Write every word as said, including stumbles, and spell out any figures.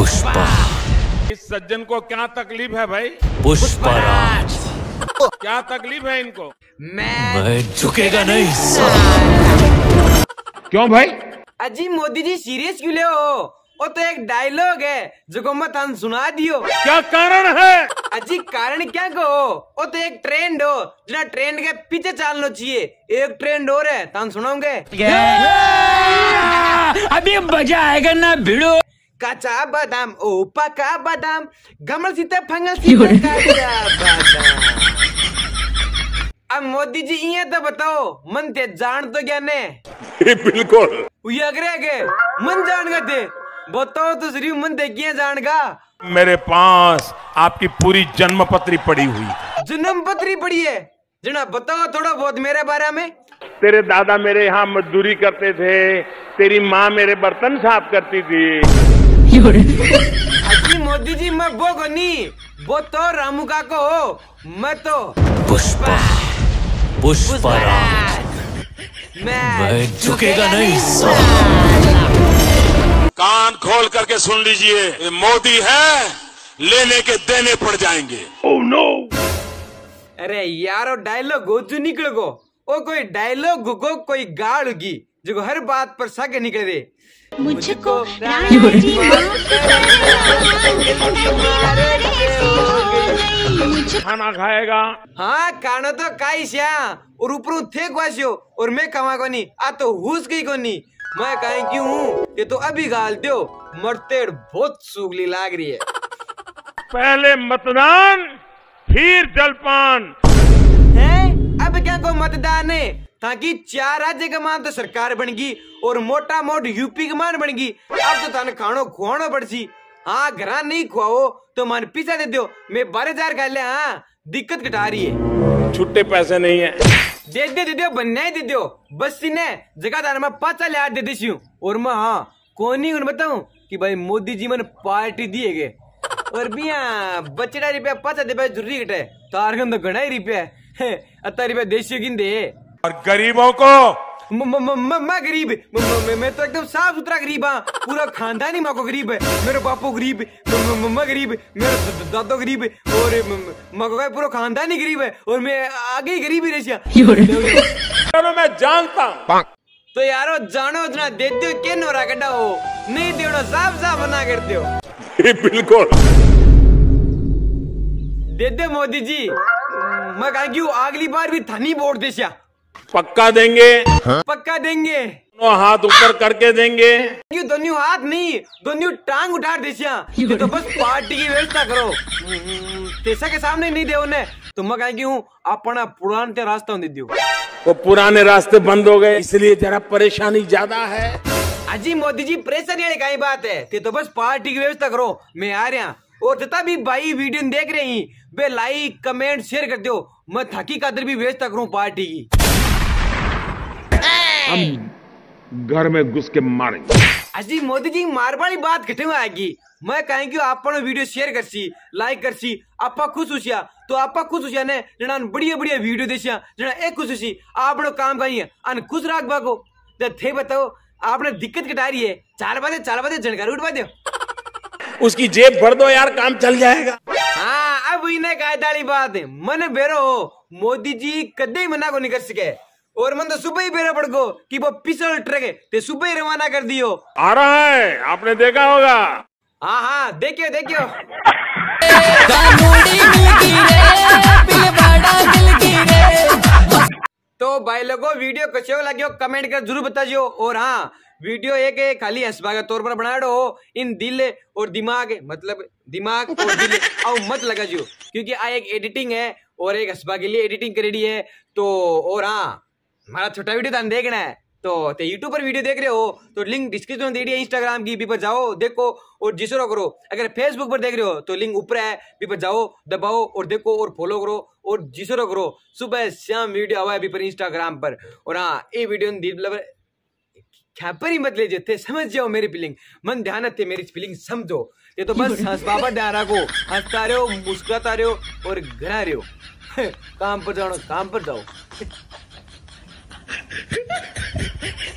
पुष्पा। इस सज्जन को क्या तकलीफ है भाई? पुष्पराज। क्या तकलीफ है इनको? मैं मैं झुकेगा नहीं। क्यों भाई? अजी मोदी जी सीरियस क्यों ले हो? वो तो एक डायलॉग है जो मत हम सुना दियो। क्या कारण है? अजी कारण क्या कहो? वो तो एक ट्रेंड हो जो ट्रेंड के पीछे चलना चाहिए। एक ट्रेंड और है तान सुनाऊंगे। अभी मजा आएगा ना भिड़ो। काचा बादाम ओ पका बादाम गमल सीते फंगल सीते काचा बादाम। अब मोदी जी ये तो बताओ मन ते जान तो क्या ने? बिल्कुल अगरे के मन जान गए थे बताओ तो श्री मन देखिए जान का। मेरे पास आपकी पूरी जन्म पत्री पड़ी हुई। जन्म पत्री पड़ी है जना बताओ थोड़ा बहुत मेरे बारे में। तेरे दादा मेरे यहाँ मजदूरी करते थे, तेरी माँ मेरे बर्तन साफ करती थी। अजी मोदी जी मैं वो गनी वो तो रामू का को हो मैं तो पुष्पा। पुष्पराज। मैं झुकेगा नहीं। कान खोल करके सुन लीजिए, ये मोदी है लेने के देने पड़ जाएंगे। Oh no. अरे यारो डायलॉग गोचू निकल गो ओ कोई डायलॉग को कोई गाड़ होगी जो हर बात पर सके निकले दे। मुझको खाना खाएगा? हाँ खाना तो काई श्या और ऊपर थे क्वासियो और मैं कमा को नहीं आ तो हुस गई को नहीं मैं कहीं क्यों हूँ ये तो अभी गाल दो मरते बहुत सुगली लाग रही है। पहले मतदान फिर जलपान है अब क्या को मतदान है ताकि चार राज्य का मान तो सरकार बन गई और मोटा मोट यूपी का मान बन गई। अब तो ताने खानो खुआना पड़ सी। हाँ घरा नहीं खुआओ तो मान पीछा दे दो मैं बारह हजार खा लिया। हाँ दिक्कत कटा रही है। छुट्टे पैसे नहीं है। दे दे दे दो बनना ही दे दो बस ने जगह दाना मैं पाँच साल याद दे देती हूँ और मैं हाँ कौन नहीं बताऊँ कि भाई मोदी जी मैंने पार्टी दिए गए और भी यहाँ बच्चे रुपया पाँच हजार जरूरी घटे तारगन तो घना ही रुपया है अत्ता रुपया देशियों की दे और गरीबों को मैं गरीब मैं तो एकदम साफ सुथरा गरीब हाँ पूरा खानदान ही माँ को गरीब है। मेरे बापू गरीब मैं गरीब मेरे दादा गरीब और माँ को पूरा खानदान ही गरीब है और मैं आगे ही गरीब ही रही। मैं जानता हूँ तो यारो जानो उतना दे दो क्या नोरा कटा हो नहीं देना साफ साफ बना करते हो। बिल्कुल दे दे मोदी जी मैं कहा क्यों अगली बार भी थानी वोट देशिया। पक्का देंगे। हाँ? पक्का देंगे दोनों हाथ ऊपर करके देंगे। क्यों दोनों हाथ नहीं दोनों टांग उठा देशिया तो बस पार्टी की व्यवस्था करो तेसा के सामने नहीं दे उन्हें तो मैं कहा क्यों अपना पुराने रास्ता दे दो। वो पुराने रास्ते बंद हो गए इसलिए जरा परेशानी ज्यादा है। अजी मोदी जी परेशानी वाली कई बात है ते तो बस पार्टी की व्यवस्था करो मैं आ रहा और जितना भी भाई वीडियो देख रहे हैं बे लाइक कमेंट शेयर कर दो मैं थकी कदर भी व्यवस्था करूं पार्टी की। हम घर में घुस के मारेंगे। अजी मोदी जी मार वाली बात घटे में आएगी मैं कहें कि आप वीडियो शेयर कर सी लाइक कर सी आपा खुश हुशिया तो आपा खुश हुशिया ने जना बढ़िया बढ़िया वीडियो देशिया जना एक खुश हुशी आप काम करिए अन खुश राख बाको थे बताओ आपने दिक्कत कटा रही है चार बजे चार बजे जानकारी उठवा दो उसकी जेब भर दो यार काम चल जाएगा। हाँ अब इन्हें कायदाली बात है मन बेरो मोदी जी कदे ही मना को नहीं कर सके और मन तो सुबह ही बेरा पड़ गो कि वो पिछल ट्रक है ते सुबह ही रवाना कर दियो। आ रहा है आपने देखा होगा। हाँ हाँ देखियो देखियो। तो भाई लोगों वीडियो कैसे लगे कमेंट कर जरूर बताइयो और हाँ वीडियो एक है खाली हंसबा के तौर पर बना दो इन दिल और दिमाग मतलब दिमाग और दिल आओ मत लगा जो क्योंकि आ एक एडिटिंग है और एक हंसबा के लिए एडिटिंग करेडी है तो और हाँ हमारा छोटा वीडियो तो देखना है तो यूट्यूब पर वीडियो देख रहे हो तो लिंक डिस्क्रिप्शन दे दिया इंस्टाग्राम की भी पर जाओ देखो और जिसरो करो। अगर फेसबुक पर देख रहे हो तो लिंक ऊपर है भी पर जाओ दबाओ और देखो और फॉलो करो और जिसरो करो। सुबह शाम वीडियो आवा है भी पर इंस्टाग्राम पर और हाँ ये वीडियो ख्यापर ही मत लीजिए थे समझ जाओ मेरी फीलिंग मन ध्यान थे मेरी फीलिंग समझो ये तो बस हंस बाबा ध्यान रखो हंसता रहे हो मुस्कुराता रहे हो और घना रहे हो काम पर जाओ काम पर जाओ।